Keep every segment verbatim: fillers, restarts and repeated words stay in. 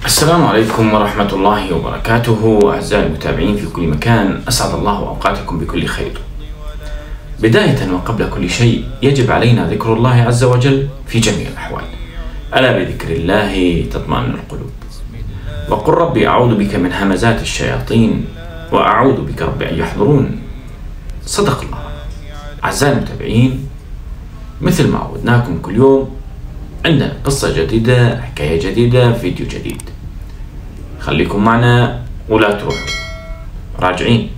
السلام عليكم ورحمة الله وبركاته. أعزائي المتابعين في كل مكان، أسعد الله أوقاتكم بكل خير. بداية وقبل كل شيء يجب علينا ذكر الله عز وجل في جميع الأحوال، ألا بذكر الله تطمئن القلوب. وقل ربي أعوذ بك من همزات الشياطين وأعوذ بك ربي أن يحضرون. صدق الله. أعزائي المتابعين، مثل ما عودناكم كل يوم عندنا قصة جديدة، حكاية جديدة، فيديو جديد. خليكم معنا ولا تروحوا، راجعين.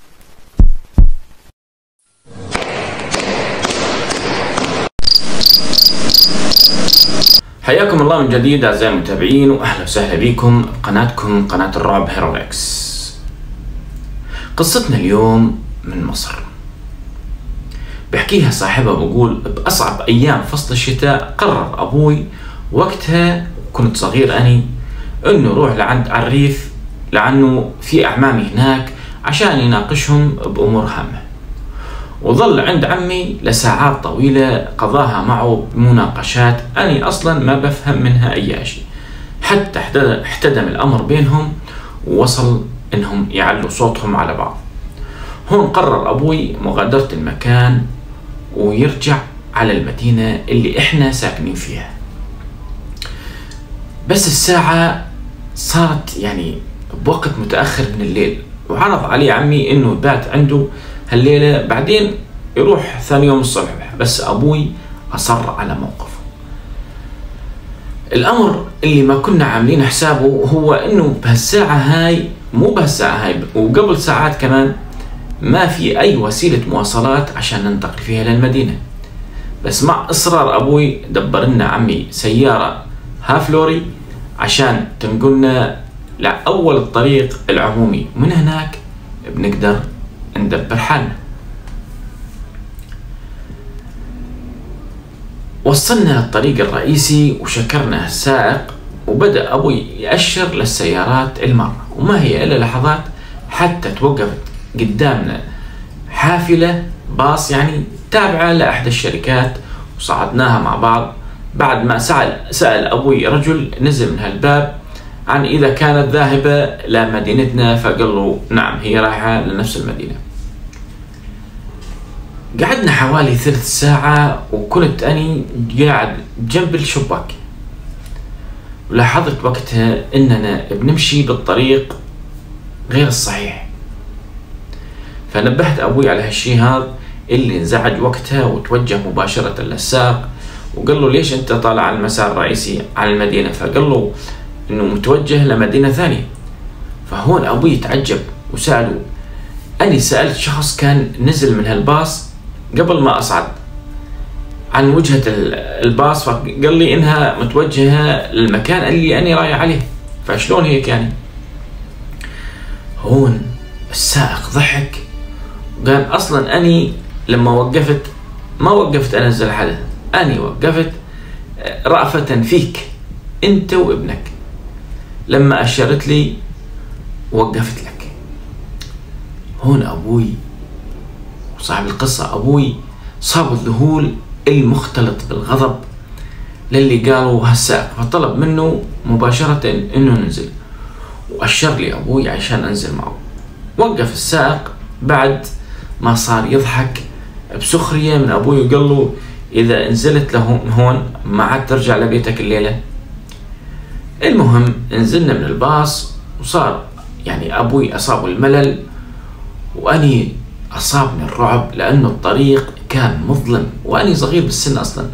حياكم الله من جديد أعزائي المتابعين، وأهلا وسهلا بكم بقناتكم قناة الرعب هيروريكس. قصتنا اليوم من مصر، بحكيها صاحبها بقول بأصعب أيام فصل الشتاء قرر أبوي، وقتها كنت صغير أني، إنه يروح لعند الريف لأنه في أعمامي هناك عشان يناقشهم بأمور هامة. وظل عند عمي لساعات طويلة قضاها معه بمناقشات أني أصلا ما بفهم منها أي شيء، حتى احتدم الأمر بينهم ووصل إنهم يعلوا صوتهم على بعض. هون قرر أبوي مغادرة المكان ويرجع على المدينة اللي إحنا ساكنين فيها. بس الساعة صارت يعني بوقت متأخر من الليل، وعرض علي عمي إنه يبات عنده هالليلة بعدين يروح ثاني يوم الصبح. بس أبوي أصر على موقفه. الأمر اللي ما كنا عاملين حسابه هو إنه بهالساعة هاي، مو بهالساعة هاي وقبل ساعات كمان، ما في أي وسيلة مواصلات عشان ننتقل فيها للمدينة. بس مع إصرار أبوي دبر لنا عمي سيارة هافلوري عشان تنقلنا لأول الطريق العمومي، ومن هناك بنقدر ندبر حالنا. وصلنا للطريق الرئيسي وشكرنا السائق، وبدأ أبوي يأشر للسيارات المرة، وما هي إلا لحظات حتى توقفت قدامنا حافلة باص يعني تابعة لأحد الشركات، وصعدناها مع بعض. بعد ما سأل سأل أبوي رجل نزل من هالباب عن إذا كانت ذاهبة لمدينتنا، فقال له نعم هي رايحة لنفس المدينة. قعدنا حوالي ثلث ساعة، وكنت أني قاعد جنب الشباك، ولاحظت وقتها إننا بنمشي بالطريق غير الصحيح. فنبهت أبوي على هالشي هذا، اللي انزعج وقتها وتوجه مباشرة للسائق وقال له ليش أنت طالع على المسار الرئيسي على المدينة؟ فقال له إنه متوجه لمدينة ثانية. فهون أبوي تعجب وسأله، أني سألت شخص كان نزل من هالباص قبل ما أصعد عن وجهة الباص، فقال لي إنها متوجهة للمكان اللي أني رايح عليه، فشلون هيك يعني؟ هون السائق ضحك وقال أصلا أني لما وقفت ما وقفت أنزل حدا، أني وقفت رأفة فيك أنت وابنك، لما أشرت لي وقفت لك. هون أبوي وصاحب القصة أبوي صاب الذهول المختلط بالغضب للي قالوا هالسائق، فطلب منه مباشرة إنه ننزل، وأشر لي أبوي عشان أنزل معه. وقف السائق بعد ما صار يضحك بسخرية من أبوي وقال له إذا نزلت له هون ما عاد ترجع لبيتك الليلة. المهم نزلنا من الباص، وصار يعني أبوي أصابه الملل وأني أصابني الرعب، لأنه الطريق كان مظلم وأني صغير بالسن أصلا.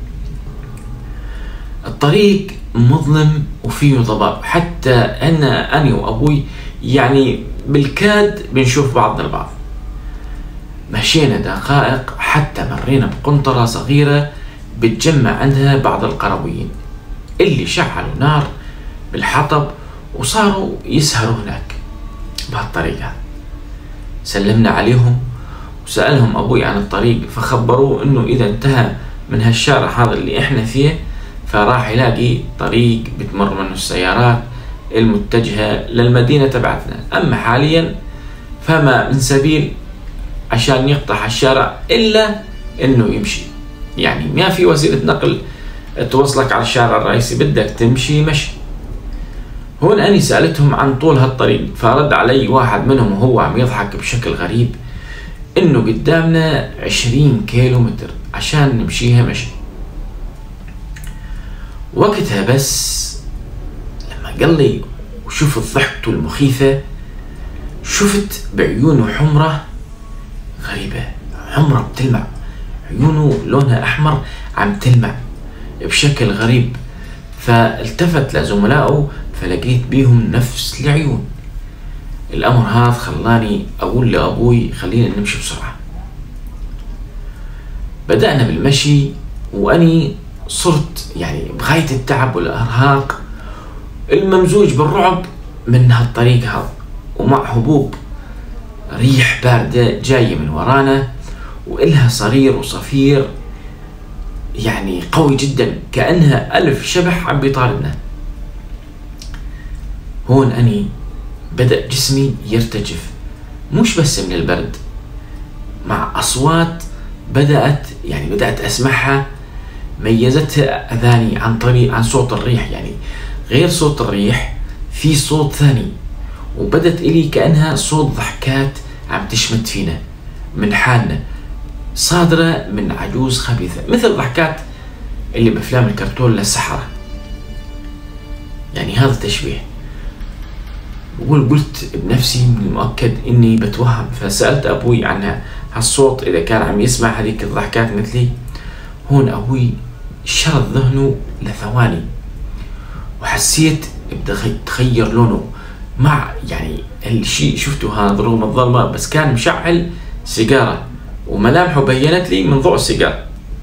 الطريق مظلم وفيه ضباب، حتى أنا أنا وأبوي يعني بالكاد بنشوف بعضنا البعض. مشينا دقائق حتى مرينا بقنطرة صغيرة بتجمع عندها بعض القرويين اللي شعلوا نار بالحطب وصاروا يسهروا هناك بهالطريقة. سلمنا عليهم وسألهم أبوي عن الطريق، فخبروه إنه إذا انتهى من هالشارع هذا اللي إحنا فيه فراح يلاقي طريق بتمر منه السيارات المتجهة للمدينة تبعتنا، أما حاليا فما من سبيل عشان يقطع الشارع إلا إنه يمشي، يعني ما في وسيلة نقل توصلك على الشارع الرئيسي، بدك تمشي مشي. هون أني سألتهم عن طول هالطريق، فرد علي واحد منهم وهو عم يضحك بشكل غريب إنه قدامنا عشرين كيلو متر عشان نمشيها مشي. وقتها بس لما قال لي وشفت ضحكته المخيفة، شفت بعيونه حمرة غريبة، حمرة بتلمع، عيونه لونها أحمر عم تلمع بشكل غريب. فالتفت لزملائه فلقيت بيهم نفس العيون. الأمر هذا خلاني أقول لأبوي خلينا نمشي بسرعة. بدأنا بالمشي وأني صرت يعني بغاية التعب والإرهاق الممزوج بالرعب من هالطريق هذا، ومع هبوب ريح باردة جاية من ورانا وإلها صرير وصفير يعني قوي جدا، كأنها ألف شبح عم بيطاردنا. هون أني بدأ جسمي يرتجف، مش بس من البرد، مع أصوات بدأت يعني بدأت أسمعها ميزتها أذاني عن طريق عن صوت الريح، يعني غير صوت الريح في صوت ثاني، وبدت إلي كأنها صوت ضحكات عم تشمت فينا من حالنا، صادرة من عجوز خبيثة، مثل ضحكات اللي بأفلام الكرتون للسحرة. يعني هذا تشبيه. بقول قلت بنفسي من المؤكد إني بتوهم، فسألت أبوي عن هالصوت إذا كان عم يسمع هذيك الضحكات مثلي. هون أبوي شرد ذهنه لثواني وحسيت بدي تغير لونه مع يعني الشيء شفته هذا رغم الظلمة، بس كان مشعل سيجارة وملامحه بينت لي من ضوء السيجارة.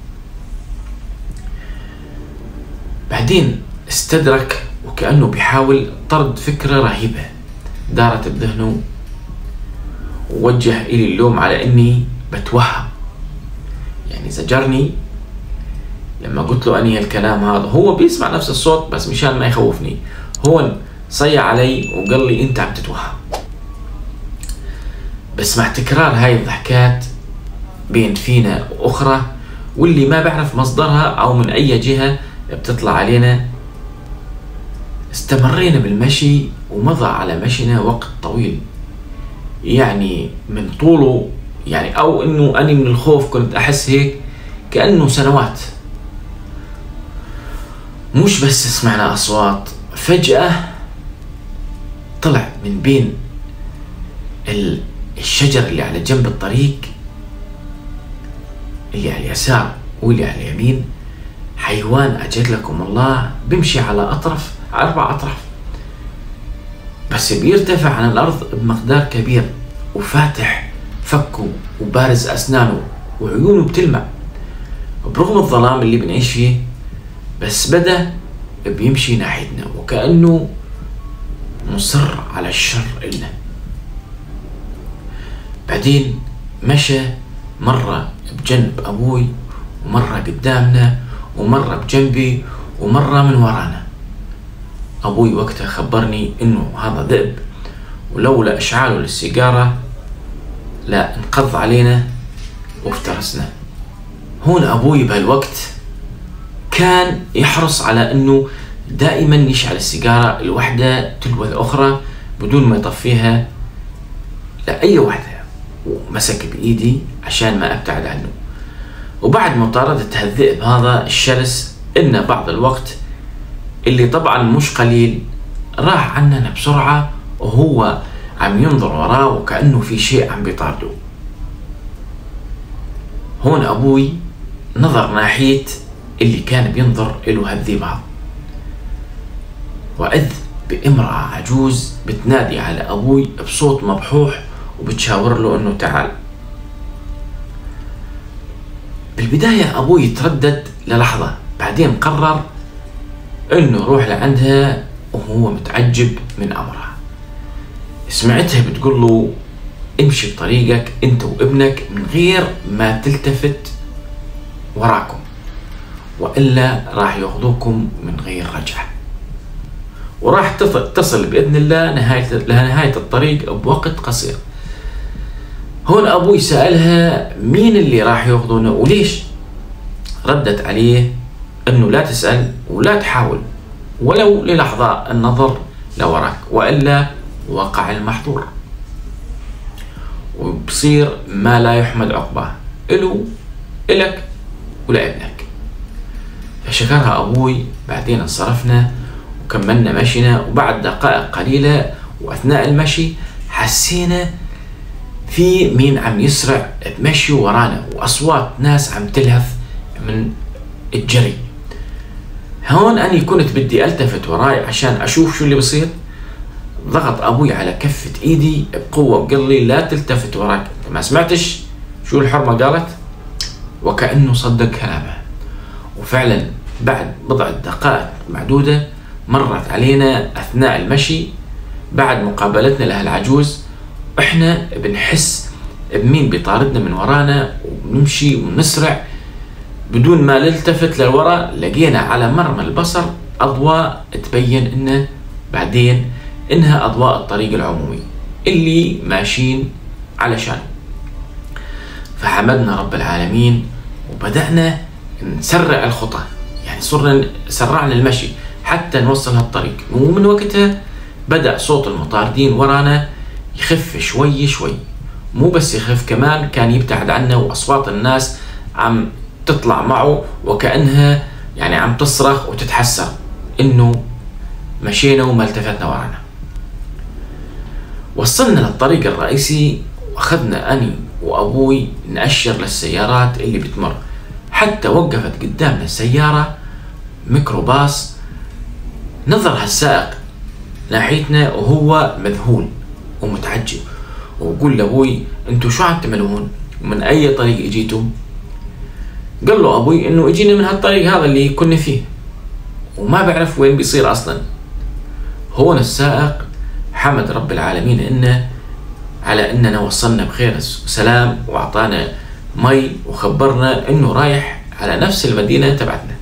بعدين استدرك وكأنه بيحاول طرد فكرة رهيبة دارت بذهنه، ووجه إلي اللوم على إني بتوهم. يعني زجرني لما قلت له أني الكلام هذا، هو بيسمع نفس الصوت بس مشان ما يخوفني. هون صيح علي وقال لي أنت عم تتوهم. بس مع تكرار هاي الضحكات بين فينا وأخرى واللي ما بعرف مصدرها أو من أي جهة بتطلع علينا، استمرينا بالمشي ومضى على مشينا وقت طويل، يعني من طوله يعني أو إنه أني من الخوف كنت أحس هيك كأنه سنوات. مش بس سمعنا أصوات، فجأة طلع من بين الشجر اللي على جنب الطريق اللي على اليسار واللي على اليمين حيوان أجد لكم الله بيمشي على أطرف على أربع أطراف، بس بيرتفع عن الأرض بمقدار كبير، وفاتح فكه وبارز أسنانه وعيونه بتلمع برغم الظلام اللي بنعيش فيه، بس بدأ بيمشي ناحيتنا وكأنه مصر على الشر إلنا. بعدين مشى مرة بجنب أبوي ومرة قدامنا ومرة بجنبي ومرة من ورانا. أبوي وقتها خبرني إنه هذا ذئب، ولولا إشعاله للسيجارة لا انقض علينا وافترسنا. هون أبوي بهالوقت كان يحرص على إنه دائما يشعل السيجارة الوحدة تلو الأخرى بدون ما يطفيها لأي وحدة، ومسك بإيدي عشان ما أبتعد عنه. وبعد مطاردة هالذئب هذا الشرس إن بعض الوقت اللي طبعا مش قليل راح عننا بسرعة وهو عم ينظر وراه وكأنه في شيء عم بيطارده. هون أبوي نظر ناحية اللي كان بينظر إله هالذئب هذا، وإذ بامرأة عجوز بتنادي على أبوي بصوت مبحوح وبتشاور له إنه تعال. بالبداية أبوي يتردد للحظة، بعدين قرر إنه يروح لعندها وهو متعجب من أمرها. سمعتها بتقول له امشي بطريقك أنت وابنك من غير ما تلتفت وراكم، وإلا راح ياخذوكم من غير رجعة، وراح تصل بإذن الله نهاية لنهاية الطريق بوقت قصير. هون أبوي سألها مين اللي راح ياخذونه وليش؟ ردت عليه إنه لا تسأل ولا تحاول ولو للحظة النظر لوراك، وإلا وقع المحظور وبصير ما لا يحمد عقباه إلو إلك ولابنك. فشكرها أبوي. بعدين انصرفنا وكملنا مشينا، وبعد دقائق قليلة وأثناء المشي حسينا في مين عم يسرع بمشي ورانا، وأصوات ناس عم تلهث من الجري. هون أني كنت بدي ألتفت وراي عشان أشوف شو اللي بصير. ضغط أبوي على كفة إيدي بقوة وقال لي لا تلتفت وراك. ما سمعتش شو الحرمة قالت؟ وكأنه صدق كلامها. وفعلا بعد بضع دقائق معدودة مرت علينا أثناء المشي بعد مقابلتنا لها العجوز، إحنا بنحس بمين بيطاردنا من ورانا، وبنمشي ونسرع بدون ما نلتفت للوراء. لقينا على مرمى البصر أضواء تبين إنه بعدين إنها أضواء الطريق العمومي اللي ماشيين علشان. فحمدنا رب العالمين وبدأنا نسرع الخطى، يعني صرنا سرعنا المشي حتى نوصل هالطريق. ومن وقتها بدأ صوت المطاردين ورانا يخف شوي شوي، مو بس يخف كمان كان يبتعد عنا، وأصوات الناس عم تطلع معه وكأنها يعني عم تصرخ وتتحسر إنه مشينا وما التفتنا ورانا. وصلنا للطريق الرئيسي وأخذنا أني وأبوي نأشر للسيارات اللي بتمر، حتى وقفت قدامنا سيارة ميكروباص. نظر هالسائق ناحيتنا وهو مذهول ومتعجب، وقول لأبوي انتو شو عم تعملون؟ ومن أي طريق اجيتم؟ قال له أبوي إنه اجينا من هالطريق هذا اللي كنا فيه وما بعرف وين بيصير أصلا. هون السائق حمد رب العالمين إنه على إننا وصلنا بخير وسلام، وأعطانا مي وخبرنا إنه رايح على نفس المدينة تبعتنا.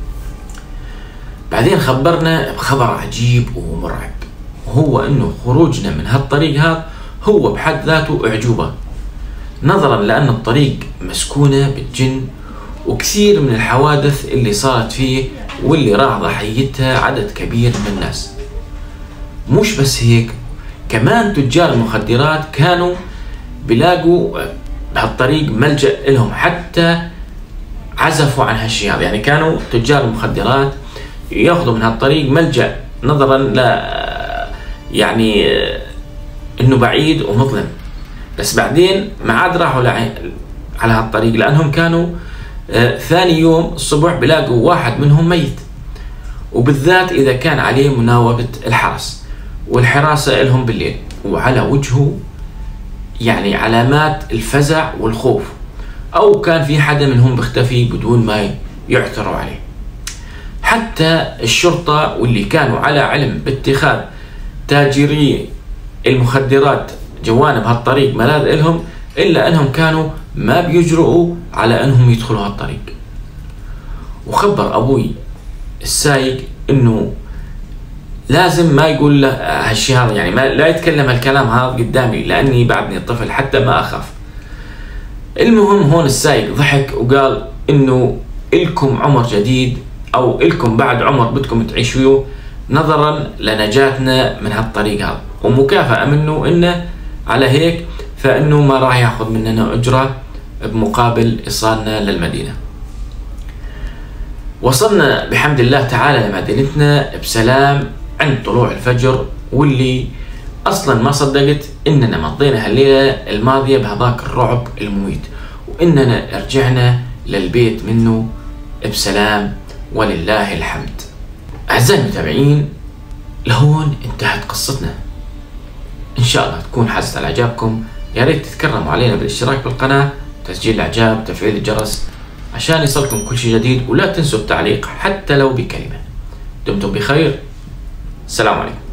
بعدين خبرنا بخبر عجيب ومرعب، وهو إنه خروجنا من هالطريق هذا هو بحد ذاته أعجوبة، نظرا لأن الطريق مسكونة بالجن، وكثير من الحوادث اللي صارت فيه واللي راح ضحيتها عدد كبير من الناس. مش بس هيك، كمان تجار المخدرات كانوا بيلاقوا بهالطريق ملجأ لهم، حتى عزفوا عن هالشيء هذا. يعني كانوا تجار المخدرات ياخذوا من هالطريق ملجأ نظرا ل يعني انه بعيد ومظلم، بس بعدين ما عاد راحوا على هالطريق لانهم كانوا آه ثاني يوم الصبح بيلاقوا واحد منهم ميت، وبالذات اذا كان عليه مناوبة الحرس والحراسة لهم بالليل، وعلى وجهه يعني علامات الفزع والخوف، او كان في حدا منهم بيختفي بدون ما يعثروا عليه. حتى الشرطة واللي كانوا على علم باتخاذ تاجري المخدرات جوانب هالطريق ملاذ لهم، إلا أنهم كانوا ما بيجرؤوا على أنهم يدخلوا هالطريق. وخبر أبوي السايق إنه لازم ما يقول له هالشيء هذا، يعني ما لا يتكلم هالكلام هذا قدامي لأني بعدني طفل حتى ما أخاف. المهم هون السايق ضحك وقال إنه إلكم عمر جديد أو إلكم بعد عمر بدكم تعيشوه نظرا لنجاتنا من هالطريق هذا، ومكافأة منه إنه على هيك فإنه ما راح ياخذ مننا أجرة بمقابل إيصالنا للمدينة. وصلنا بحمد الله تعالى لمدينتنا بسلام عند طلوع الفجر، واللي أصلا ما صدقت إننا مضينا هالليلة الماضية بهذاك الرعب المميت، وإننا رجعنا للبيت منه بسلام ولله الحمد. أعزائي المتابعين، لهون انتهت قصتنا. إن شاء الله تكون حازت على إعجابكم. يا ريت تتكرموا علينا بالاشتراك بالقناة، تسجيل الإعجاب، تفعيل الجرس عشان يصلكم كل شيء جديد، ولا تنسوا التعليق حتى لو بكلمة. دمتم بخير، السلام عليكم.